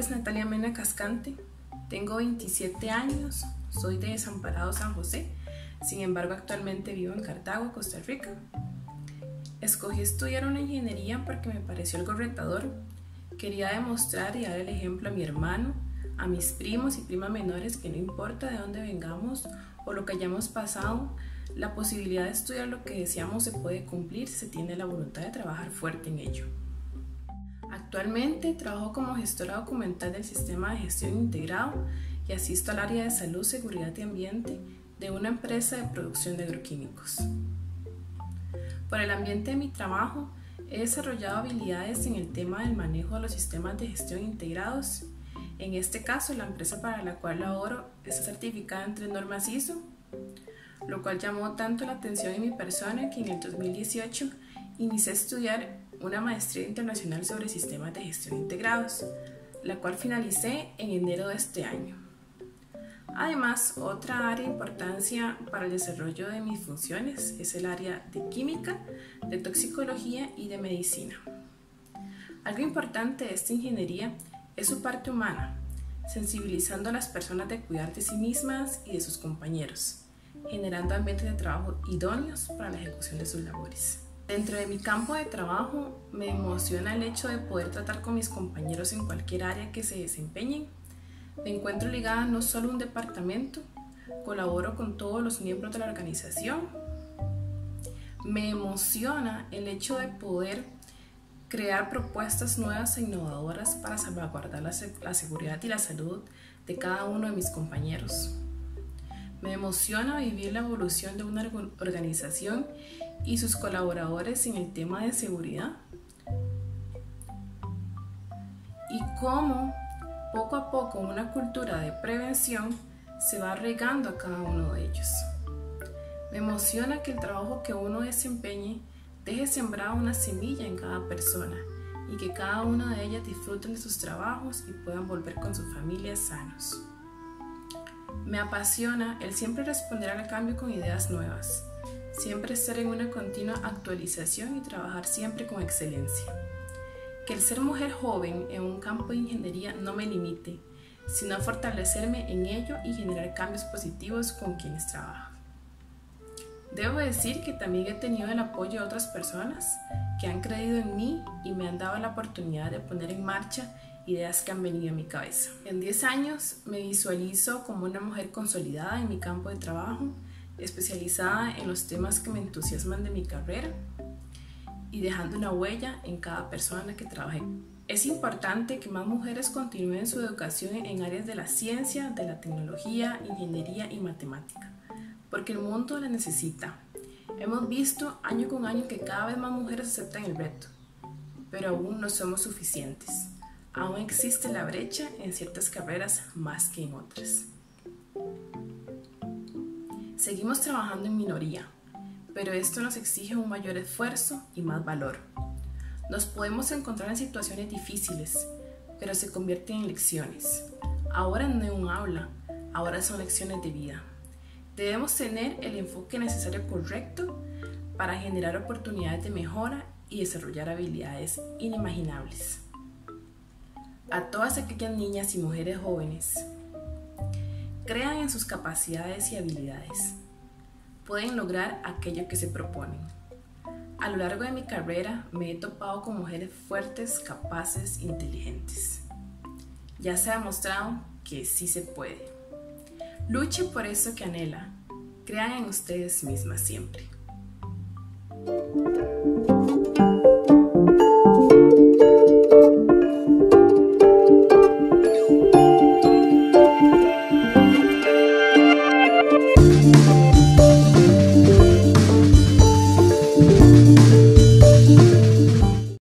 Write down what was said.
es Natalia Mena Cascante, tengo 27 años, soy de Desamparado, San José, sin embargo actualmente vivo en Cartago, Costa Rica. Escogí estudiar una ingeniería porque me pareció algo retador. Quería demostrar y dar el ejemplo a mi hermano, a mis primos y primas menores que no importa de dónde vengamos o lo que hayamos pasado, la posibilidad de estudiar lo que deseamos se puede cumplir si se tiene la voluntad de trabajar fuerte en ello. Actualmente trabajo como gestora documental del Sistema de Gestión Integrado y asisto al área de salud, seguridad y ambiente de una empresa de producción de agroquímicos. Por el ambiente de mi trabajo, he desarrollado habilidades en el tema del manejo de los sistemas de gestión integrados. En este caso, la empresa para la cual laboro está certificada en 3 normas ISO, lo cual llamó tanto la atención de mi persona que en el 2018 inicié a estudiar una maestría internacional sobre sistemas de gestión integrados, la cual finalicé en enero de este año. Además, otra área de importancia para el desarrollo de mis funciones es el área de química, de toxicología y de medicina. Algo importante de esta ingeniería es su parte humana, sensibilizando a las personas de cuidar de sí mismas y de sus compañeros, generando ambientes de trabajo idóneos para la ejecución de sus labores. Dentro de mi campo de trabajo me emociona el hecho de poder tratar con mis compañeros en cualquier área que se desempeñen. Me encuentro ligada no solo a un departamento, colaboro con todos los miembros de la organización. Me emociona el hecho de poder crear propuestas nuevas e innovadoras para salvaguardar la seguridad y la salud de cada uno de mis compañeros. Me emociona vivir la evolución de una organización y sus colaboradores en el tema de seguridad y cómo poco a poco una cultura de prevención se va regando a cada uno de ellos. Me emociona que el trabajo que uno desempeñe deje sembrada una semilla en cada persona y que cada una de ellas disfruten de sus trabajos y puedan volver con sus familias sanos. Me apasiona el siempre responder al cambio con ideas nuevas, siempre estar en una continua actualización y trabajar siempre con excelencia. Que el ser mujer joven en un campo de ingeniería no me limite, sino fortalecerme en ello y generar cambios positivos con quienes trabajan. Debo decir que también he tenido el apoyo de otras personas que han creído en mí y me han dado la oportunidad de poner en marcha ideas que han venido a mi cabeza. En 10 años me visualizo como una mujer consolidada en mi campo de trabajo, especializada en los temas que me entusiasman de mi carrera y dejando una huella en cada persona que trabaje. Es importante que más mujeres continúen su educación en áreas de la ciencia, de la tecnología, ingeniería y matemática, porque el mundo la necesita. Hemos visto año con año que cada vez más mujeres aceptan el reto, pero aún no somos suficientes. Aún existe la brecha en ciertas carreras más que en otras. Seguimos trabajando en minoría, pero esto nos exige un mayor esfuerzo y más valor. Nos podemos encontrar en situaciones difíciles, pero se convierten en lecciones. Ahora no es un aula, ahora son lecciones de vida. Debemos tener el enfoque necesario correcto para generar oportunidades de mejora y desarrollar habilidades inimaginables. A todas aquellas niñas y mujeres jóvenes, crean en sus capacidades y habilidades. Pueden lograr aquello que se proponen. A lo largo de mi carrera me he topado con mujeres fuertes, capaces, inteligentes. Ya se ha demostrado que sí se puede. Luche por eso que anhela. Crean en ustedes mismas siempre.